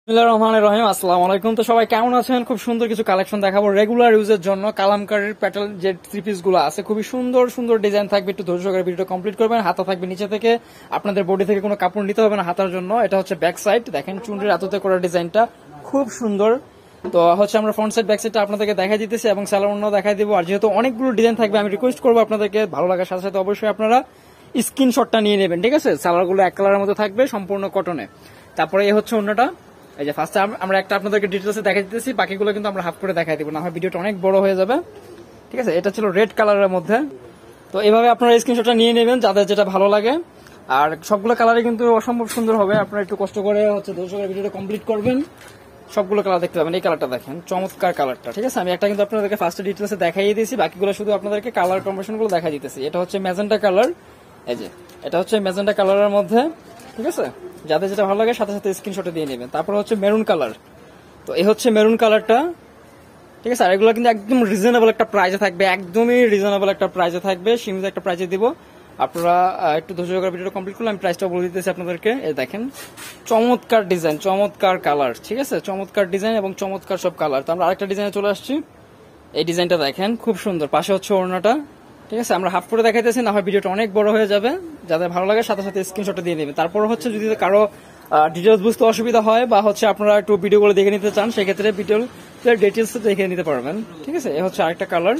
রহিম আসসালামু আলাইকুম। তো সবাই কেমন আছেন? খুব সুন্দর কিছু কালেকশন দেখাবো রেগুলার ইউজের জন্য। কালামকারীর প্যাটেল যে থ্রি পিস গুলো আছে খুবই সুন্দর সুন্দর ডিজাইন থাকবে। একটু ধৈর্য সহকারে ভিডিওটা কমপ্লিট করবেন। হাতা থাকবে নিচে থেকে, আপনাদের বডি থেকে কোনো কাপড় নিতে হবে না হাতার জন্য। এটা হচ্ছে ব্যাক সাইড, দেখেন চুনরির আততে করা ডিজাইনটা খুব সুন্দর। তো হচ্ছে আমরা ফ্রন্ট সাইড ব্যাক সাইডটা আপনাদেরকে দেখাই দিতেছি এবং স্যালোনও দেখাই দিব। আর যেহেতু অনেকগুলো ডিজাইন থাকবে, আমি রিকোয়েস্ট করবো আপনাদেরকে ভালো লাগার সাথে সাথে অবশ্যই আপনারা স্ক্রিনশটটা নিয়ে নেবেন, ঠিক আছে? সালোয়ারগুলো এক কালারের মধ্যে থাকবে, সম্পূর্ণ কটনে। তারপরে এই হচ্ছে অন্যটা। এই যে ফার্স্টে আমরা একটা আপনাদেরকে ডিটেলসে দেখাই দিতেছি, বাকিগুলো কিন্তু আমরা হাফ করে দেখাই দিব, না হয় ভিডিওটা অনেক বড় হয়ে যাবে, ঠিক আছে? এটা ছিল রেড কালারের মধ্যে। তো এইভাবে আপনারা স্ক্রিনশটটা নিয়ে নেবেন যাদের যেটা ভালো লাগে। আর সবগুলো কালারে কিন্তু অসম্ভব সুন্দর হবে। আপনারা একটু কষ্ট করে হচ্ছে দর্শকের ভিডিওটা কমপ্লিট করবেন, সবগুলো কালার দেখতে পাবেন। এই কালারটা দেখেন, চমৎকার কালারটা, ঠিক আছে? আমি একটা কিন্তু আপনাদেরকে ফার্স্টে ডিটেলসে দেখাই দিয়েছি, বাকিগুলো শুধু আপনাদেরকে কালার কম্বিনেশন গুলো দেখাই দিতেছি। এটা হচ্ছে ম্যাজেন্টা কালার, এই যে এটা হচ্ছে ম্যাজেন্টা কালারের মধ্যে, ঠিক আছে? যাদের যেটা ভালো লাগে সাথে সাথে স্ক্রিনশটে দিয়ে নেবেন। তারপর হচ্ছে মেরুন কালার, তো এই হচ্ছে মেরুন কালারটা, ঠিক আছে? আর এগুলো কিন্তু একদম রিজনেবল একটা প্রাইসে থাকবে, একদমই রিজনেবল একটা প্রাইসে থাকবে, সীমিত একটা প্রাইসে দিব। আপনারা একটু ধৈর্য সহকারে ভিডিওটা কমপ্লিট করলে আমি প্রাইসটা বলে দিতেছি আপনাদেরকে। এই দেখেন চমৎকার ডিজাইন, চমৎকার কালার, ঠিক আছে? চমৎকার ডিজাইন এবং চমৎকার সব কালার। তো আমরা আরেকটা ডিজাইনে চলে আসছি। এই ডিজাইনটা দেখেন খুব সুন্দর, পাশে হচ্ছে ওড়নাটা, ঠিক আছে? আমরা হাফ করে দেখাইতেছি, না হয় ভিডিওটা অনেক বড় হয়ে যাবে। যাদের ভালো লাগে সাথে সাথে স্ক্রিনশটটা দিয়ে নেবেন। তারপর হচ্ছে যদি কারো ডিটেলস বুঝতে অসুবিধা হয় বা হচ্ছে আপনারা একটু ভিডিওগুলো দেখে নিতে চান, সেক্ষেত্রে ডিটেলস দেখে নিতে পারবেন, ঠিক আছে? এ হচ্ছে আরেকটা কালার।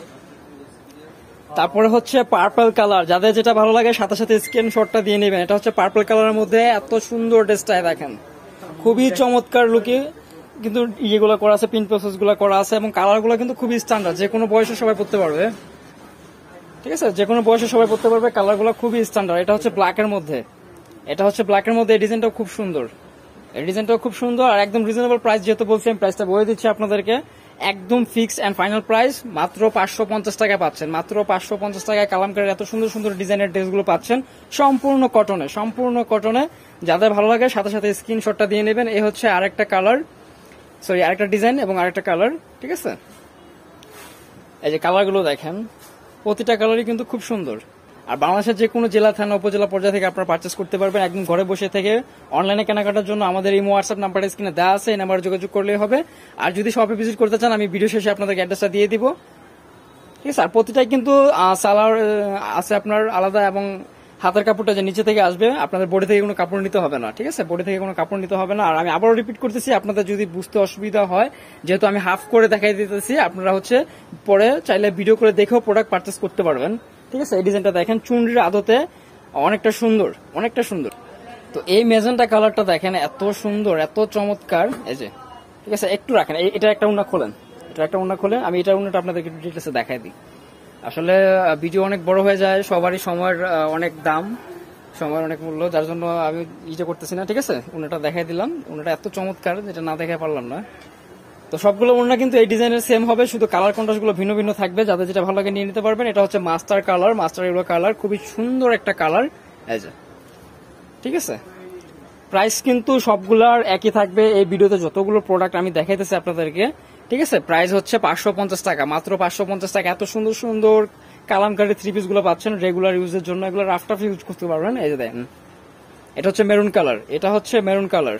তারপরে হচ্ছে পার্পল কালার, যাদের যেটা ভালো লাগে সাথে সাথে স্ক্রিনশটটা দিয়ে নেবেন। এটা হচ্ছে পার্পল কালারের মধ্যে এত সুন্দর ড্রেসটা দেখেন, খুবই চমৎকার লুকে কিন্তু ইয়েগুলো করা আছে, পিন প্রসেস গুলো করা আছে এবং কালার গুলো কিন্তু খুবই স্ট্যান্ডার্ড, যে কোনো বয়সে সবাই পড়তে পারবে, ঠিক আছে? যে কোনো বয়সে সবাই পড়তে পারবে, কালার গুলো খুবই স্ট্যান্ডার্ড। এটা হচ্ছে ব্ল্যাকের মধ্যে, এটা হচ্ছে ব্ল্যাকের মধ্যে। এই ডিজাইনটাও খুব সুন্দর, এই ডিজাইনটাও খুব সুন্দর আর একদম রিজনেবল প্রাইস। যেহেতু বলছি আমি প্রাইসটা বলে দিচ্ছি আপনাদেরকে, একদম ফিক্সড এন্ড ফাইনাল প্রাইস মাত্র 550 টাকা পাচ্ছেন। মাত্র 550 টাকায় কালামকারীর এত সুন্দর সুন্দর ডিজাইনের ড্রেসগুলো পাচ্ছেন, সম্পূর্ণ কটনে, সম্পূর্ণ কটনে। যাদের ভালো লাগে সাথে সাথে স্ক্রিনশটটা দিয়ে নেবেন। এই হচ্ছে আরেকটা কালার, সরি আরেকটা ডিজাইন এবং আরেকটা কালার, ঠিক আছে? এই যে কালারগুলো দেখেন, প্রতিটা কালারই কিন্তু খুব সুন্দর। আর বাংলাদেশের যে কোনো জেলা, থানা, উপজেলা পর্যায়ে থেকে আপনারা পারচেস করতে পারবেন একদম ঘরে বসে থেকে। অনলাইনে কেনাকাটার জন্য আমাদের এই হোয়াটসঅ্যাপ নাম্বারটা স্ক্রিনে দেওয়া আছে, এই নাম্বারে যোগাযোগ করলেই হবে। আর যদি শপে ভিজিট করতে চান, আমি ভিডিও শেষে আপনাদের অ্যাড্রেসটা দিয়ে দিব, ঠিক আছে? আর প্রতিটাই কিন্তু সালোয়ার আছে আপনার আলাদা, এবং হাতের কাপড়টা যে নিচে থেকে আসবে, আপনাদের বডি থেকে কোনো কাপড় নিতে হবে না, ঠিক আছে? বডি থেকে কোনো কাপড় নিতে হবে না। আর আমি আবারও রিপিট করতেছি, আপনাদের যদি বুঝতে অসুবিধা হয়, যেহেতু আমি হাফ করে দেখাই দিতেছি, আপনারা হচ্ছে পরে চাইলে ভিডিও করে দেখেও প্রোডাক্ট পারচেস করতে পারবেন, ঠিক আছে? এই ডিজাইনটা দেখেন, চুনরির আদতে অনেকটা সুন্দর, অনেকটা সুন্দর। তো এই ম্যাজেন্টা কালারটা দেখেন, এত সুন্দর, এত চমৎকার। এই যে, ঠিক আছে? একটু রাখেন, এটা একটা উন্না খোলেন, এটা একটা উন্না খোলেন, আমি এটা উন্নাটা আপনাদেরকে ডিটেলসে দেখাই দিই। আসলে ভিডিও অনেক বড় হয়ে যায়, সবারই সময়ের অনেক দাম, সময়ের অনেক মূল্য, যার জন্য আমি ইয়ে করতেছি না, ঠিক আছে? উন্নাটা দেখাই দিলাম, উন্নাটা এত চমৎকার যেটা না দেখাই পারলাম না। তো সবগুলো ওড়না কিন্তু এই ডিজাইনের সেম হবে, শুধু কালার কন্ট্রাস্ট গুলো ভিন্ন ভিন্ন থাকবে। যাদের যেটা ভালো লাগে নিয়ে নিতে পারবেন। এটা হচ্ছে master colour, master yellow colour, খুবই সুন্দর একটা কালার, এই যে, ঠিক আছে? প্রাইস কিন্তু সবগুলার একই থাকবে। এই ভিডিওতে যতগুলো প্রোডাক্ট আমি দেখাইতেছি আপনাদেরকে, ঠিক আছে? প্রাইস হচ্ছে 550 টাকা, মাত্র 550 টাকা। এত সুন্দর সুন্দর কালামকারী থ্রি পিস গুলো পাচ্ছেন রেগুলার ইউজের জন্য, এগুলো রাফটাফ ইউজ করতে পারবেন। এই যে দেখেন, এটা হচ্ছে মেরুন কালার, এটা হচ্ছে মেরুন কালার।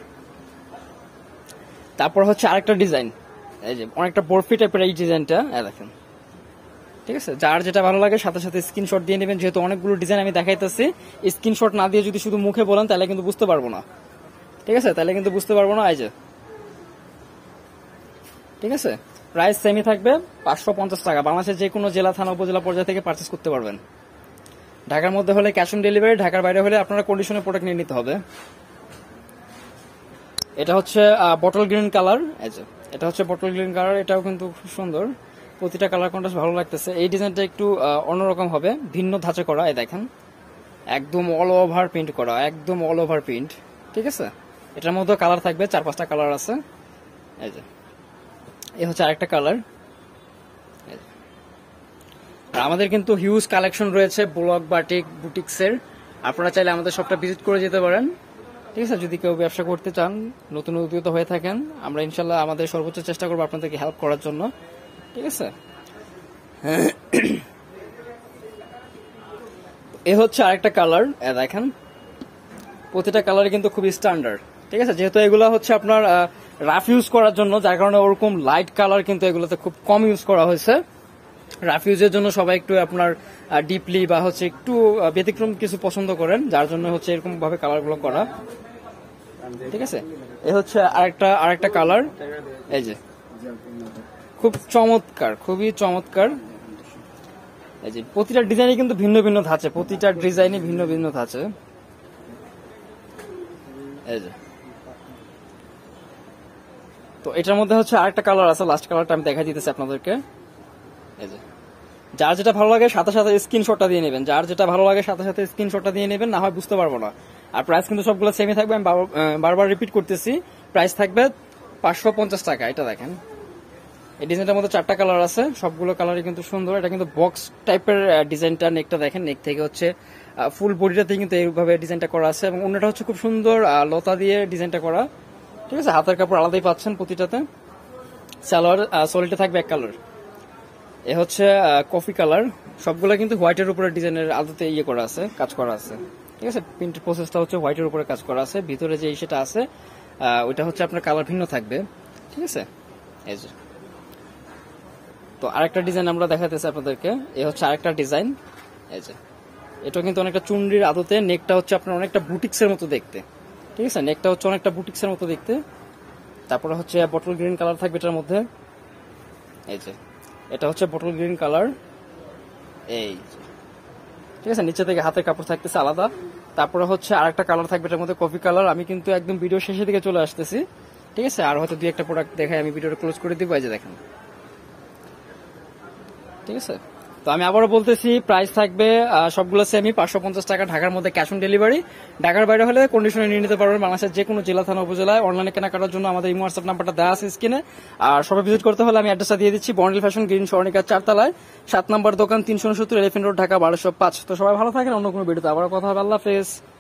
তারপর হচ্ছে আরেকটা ডিজাইন, এই যে অনেকটা বরফি টাইপের এই ডিজাইনটা, দেখেন, ঠিক আছে? যার যেটা ভালো লাগে সাথে সাথে স্ক্রিনশট দিয়ে নেবেন। যেহেতু অনেকগুলো ডিজাইন আমি দেখাইতেছি, স্ক্রিনশট না দিয়ে যদি শুধু মুখে বলেন তাহলে কিন্তু বুঝতে পারবো না, ঠিক আছে? তাহলে কিন্তু বুঝতে পারবো না। এই যে, ঠিক আছে? প্রাইস সেমই থাকবে, 550 টাকা। বাংলাদেশের যে কোনো জেলা, থানা, উপজেলা পর্যায়ে থেকে পারচেস করতে পারবেন। ঢাকার মধ্যে হলে ক্যাশ অন ডেলিভারি, ঢাকার বাইরে হলে আপনারা কন্ডিশনে প্রোডাক্ট নিয়ে নিতে হবে। এটা হচ্ছে বটল গ্রিন কালার, এই যে এটা হচ্ছে বটল গ্রিন কালার, এটাও কিন্তু খুব সুন্দর। প্রতিটা কালার কন্ট্রাস্ট ভালো লাগতেছে। এই ডিজাইনটা একটু অন্যরকম হবে, ভিন্ন ধাঁচে করা, এই দেখেন, একদম অল ওভার প্রিন্ট করা, একদম অল ওভার প্রিন্ট, ঠিক আছে? এটার মধ্যে কালার থাকবে, 4-5টা কালার আছে। এই যে, এই হচ্ছে আরেকটা কালার। আর আমাদের কিন্তু হিউজ কালেকশন রয়েছে ব্লক বাটিক বুটিক্সের, আপনারা চাইলে আমাদের সবটা ভিজিট করে যেতে পারেন, ঠিক আছে? যদি কেউ ব্যবসা করতে চান, নতুন উদ্যোক্তা হয়ে থাকেন, আমরা ইনশাল্লাহ আমাদের সর্বোচ্চ চেষ্টা করবো আপনাদেরকে হেল্প করার জন্য, ঠিক আছে? এ হচ্ছে আরেকটা কালার, দেখেন প্রতিটা কালার কিন্তু খুবই স্ট্যান্ডার্ড, ঠিক আছে, যেহেতু এগুলো হচ্ছে আপনার রাফ ইউজ করার জন্য, যার কারণে ওরকম লাইট কালার কিন্তু এগুলোতে খুব কম ইউজ করা হয়েছে। রাফ ইউজের জন্য সবাই একটু আপনার ডিপলি বা হচ্ছে একটু ব্যতিক্রম কিছু পছন্দ করেন, যার জন্য হচ্ছে এরকম ভাবে কালারগুলো করা। ঠিক আছে, এ হচ্ছে আরেকটা কালার, এই যে খুব চমৎকার, খুবই চমৎকার। এই যে প্রতিটা ডিজাইনে কিন্তু ভিন্ন ভিন্ন ধাঁচে, প্রতিটা ডিজাইনে ভিন্ন ভিন্ন ধাঁচে। এই যে তো এটার মধ্যে হচ্ছে আরেকটা কালার আছে, লাস্ট কালারটা আমি দেখাই দিতেছি আপনাদেরকে। এই যে যার যেটা ভালো লাগে সাথে সাথে স্ক্রিনশটটা দিয়ে নেবেন, যার যেটা ভালো লাগে সাথে সাথে স্ক্রিনশটটা দিয়ে নেবেন, না হয় বুঝতে পারবো না। আর প্রাইস কিন্তু সবগুলো সেমই থাকবে, আমি বারবার রিপিট করতেছি, প্রাইস থাকবে 550 টাকা। এটা দেখেন, এই ডিজাইনটার মধ্যে 4টা কালার আছে, সবগুলো কালারই কিন্তু সুন্দর। এটা কিন্তু বক্স টাইপের ডিজাইনটা, নেকটা দেখেন, নেক থেকে হচ্ছে ফুল বডিটাতে কিন্তু এইভাবে ডিজাইনটা করা আছে, এবং অন্যটা হচ্ছে খুব সুন্দর লতা দিয়ে ডিজাইনটা করা। ঠিক আছে, হাতের কাপড় আলাদাই পাচ্ছেন প্রতিটাতে। সালোয়ার সলিডে থাকবে এক কালার, এ হচ্ছে কফি কালার। সবগুলো কিন্তু হোয়াইটের উপরে ডিজাইনের আদতে ইয়ে করা আছে, কাজ করা আছে। ঠিক আছে, প্রিন্ট প্রসেসটা হচ্ছে হোয়াইটের উপরে কাজ করা আছে, ভিতরে যে সেটা আছে ওইটা হচ্ছে আপনার কালার ভিন্ন থাকবে। ঠিক আছে, এই যে তো আরেকটা ডিজাইন আমরা দেখাতেছি আপনাদেরকে, এ হচ্ছে আরেকটা ডিজাইন। এই যে এটা কিন্তু অনেকটা চুনরির আদতে, নেকটা হচ্ছে আপনার অনেকটা বুটিক্সের মতো দেখতে। ঠিক আছে, নেকটা হচ্ছে অনেকটা বুটিক্সের মতো দেখতে। তারপরে হচ্ছে বটল গ্রিন কালার থাকবে এটার মধ্যে। এই যে এটা হচ্ছে বটল গ্রিন কালার, এই ঠিক আছে, নিচে থেকে হাতের কাপড় থাকতেছে আলাদা। তারপরে হচ্ছে আরেকটা কালার থাকবে এটার মধ্যে কফি কালার। আমি কিন্তু একদম ভিডিও শেষের দিকে চলে আসতেছি। ঠিক আছে, আর হয়তো 2-1টা প্রোডাক্ট দেখাই, আমি ভিডিওটা ক্লোজ করে দিব। এই যে দেখেন, ঠিক আছে। তো আমি আবারও বলতেছি, প্রাইস থাকবে সবগুলো সেমি 550 টাকা, ঢাকার মধ্যে ক্যাশ অন ডেলিভারি। ঢাকার বাইরে হলে কন্ডিশনে নিয়ে নিতে পারবেন বাংলাদেশের যে কোনো জেলা, থানা, উপজেলায়। অনলাইনে কেনাকাটার জন্য আমাদের ইমো হোয়াটসঅ্যাপ নাম্বারটা দেওয়া আছে স্ক্রিনে। আর সবাই ভিজিট করতে হলে আমি অ্যাড্রেসটা দিয়ে দিচ্ছি, বর্ণিল ফ্যাশন, গ্রিন স্বর্ণিকা 4 তলায়, 7 নম্বর দোকান, 369 এলিফ্যান্ট রোড, ঢাকা 1205। তো সবাই ভালো থাকেন, অন্য কোনো ভিডিওতে আবার কথা হবে। আল্লাহ হাফেজ।